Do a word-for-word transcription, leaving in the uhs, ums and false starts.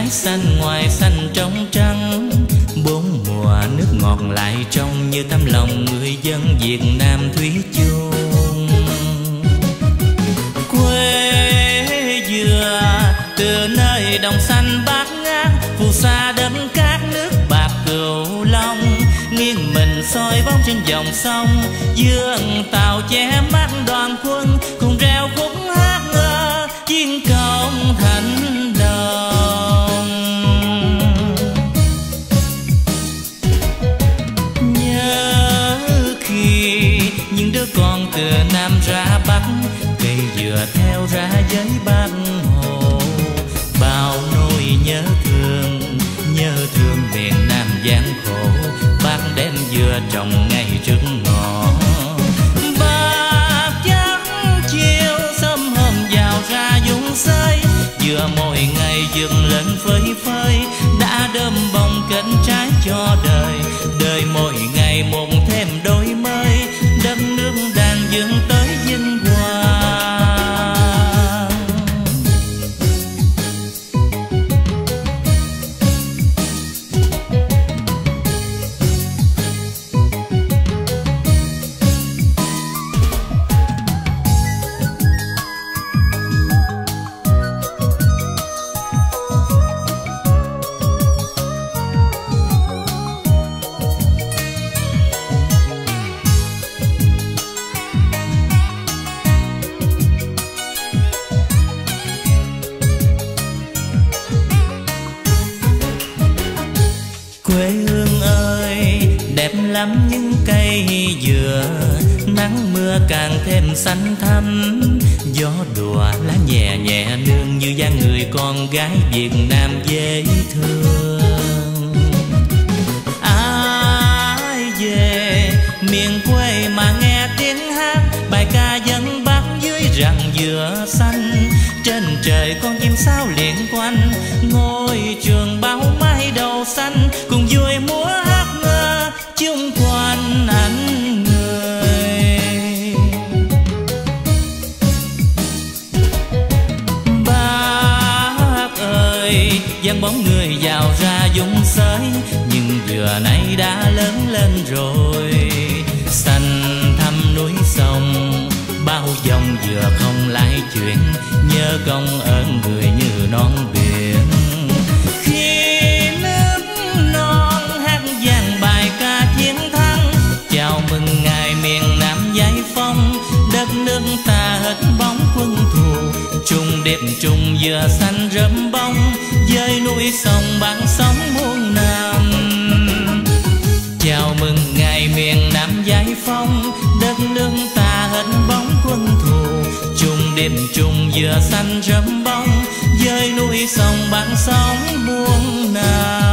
trái xanh ngoài xanh trong trắng, bốn mùa nước ngọt lại trong như tấm lòng người dân Việt Nam thủy chung. Quê dừa từ nơi đồng xanh bát ngát, phù sa đất cát nước bạc Cửu Long, nghiêng mình soi bóng trên dòng sông, dương tàu che mắt đoàn quân cùng reo khúc hát ngơ chiến công thành đồng. Nhớ khi những đứa con từ Nam ra Bắc, cây dừa theo ra với Bác Hồ, bao nỗi nhớ thương, nhớ thương miền Nam gian khổ. Bác đem dừa trồng ngay trước ngõ, bác chắc chiều sớm hôm vào ra vùng xơi, dừa mỗi ngày dựng lên phơi phới, đã đơm bông kết trái cho đời. Đời mỗi ngày một thêm đổi mới, đất nước đang dừng tới vinh quang. Quê hương ơi đẹp lắm những cây dừa, nắng mưa càng thêm xanh thắm, gió đùa lá nhẹ nhẹ nương như dáng người con gái Việt Nam dễ thương. Ai về miền quê mà nghe tiếng hát, bài ca dân Bắc dưới rặng dừa xanh, trên trời con chim sao liền quanh, ngôi trường bao mái đầu xanh, cùng vui múa hát ngơ chung quanh anh người. Bác ơi dáng bóng người vào ra vùng xới, nhưng dừa nay đã lớn lên rồi, xanh thăm núi sông, bao dòng dừa không lại chuyện, nhớ công ơn người như non biển. Khi nước non hát vang bài ca chiến thắng, chào mừng ngày miền Nam giải phóng, đất nước ta hết bóng quân thù, chung đẹp chung dừa xanh rơm bông, với núi sông bằng sóng muôn năm. Chào mừng ngày miền Nam giải phóng, đất nước ta hết bóng quân thù, chung đêm chung dừa xanh rơm bông, với núi sông bằng sóng muôn năm.